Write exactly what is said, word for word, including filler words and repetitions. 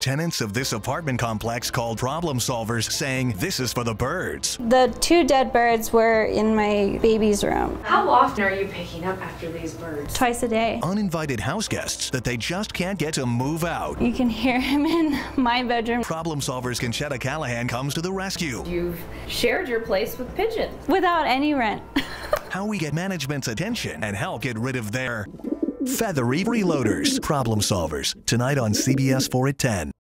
Tenants of this apartment complex called problem solvers, saying this is for the birds. The two dead birds were in my baby's room. How often are you picking up after these birds? Twice a day. Uninvited house guests that they just can't get to move out. You can hear him in my bedroom. Problem solvers Conchetta Callahan comes to the rescue. You've shared your place with pigeons. Without any rent. How we get management's attention and help get rid of their Feathery Freeloaders Problem Solvers, tonight on C B S four at ten.